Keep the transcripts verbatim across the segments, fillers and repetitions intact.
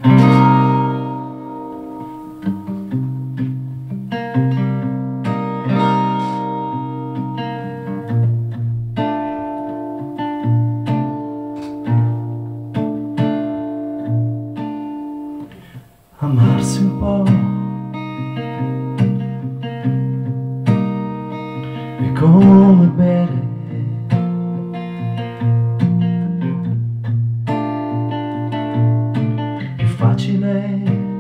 Amarsi un po' è come bere, più facile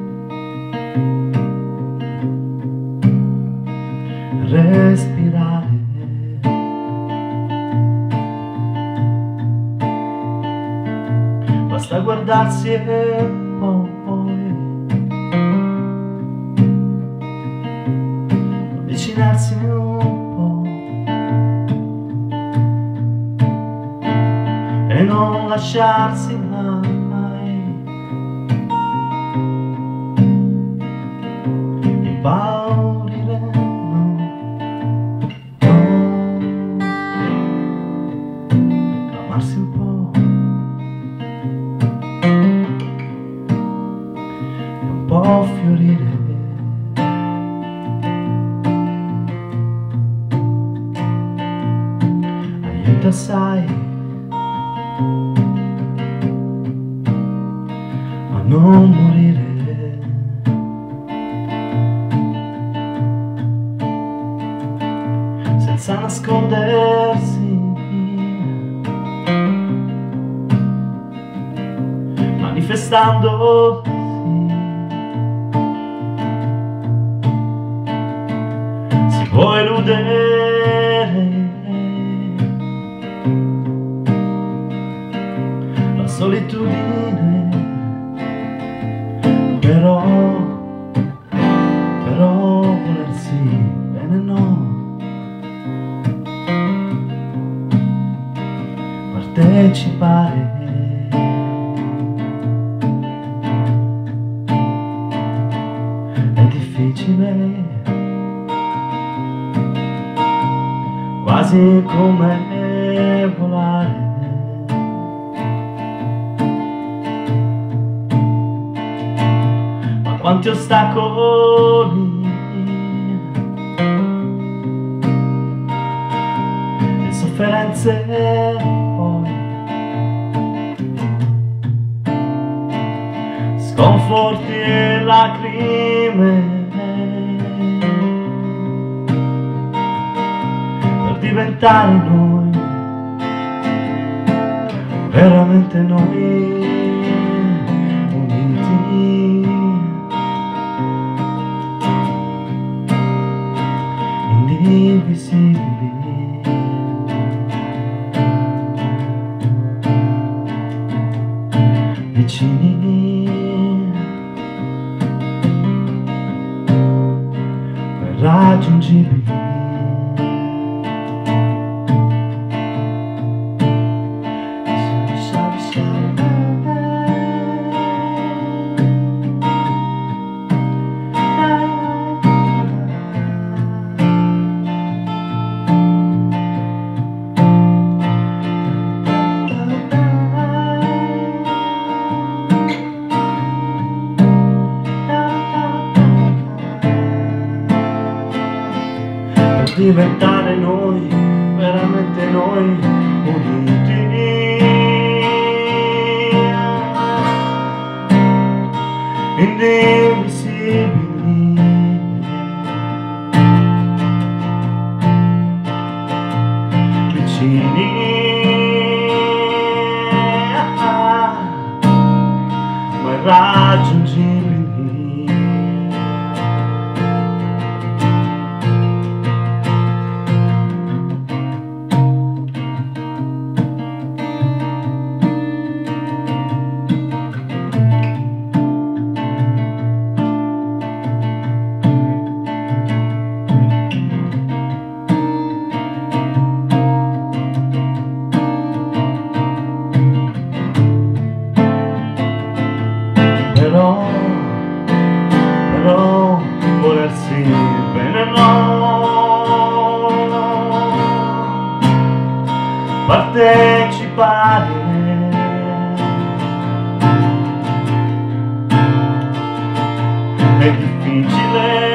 respirare, basta guardarsi e poi avvicinarsi un po' e non lasciarsi mai impaurire, no, no. Amarsi un po' e un po' fiorire, aiuta sai a non morire, senza nascondersi, manifestandosi, si può eludere la solitudine, però, però volersi bene no, partecipare è difficile, quasi come volare, ma quanti ostacoli e sofferenze poi, sconforti e lacrime per diventare noi, veramente noi, uniti, indivisibili, vicini, raggiungibili. Diventare noi, veramente noi, uniti, indivisibili, vicini, ma irraggiungibili. Però, però, volersi bene no, partecipare è difficile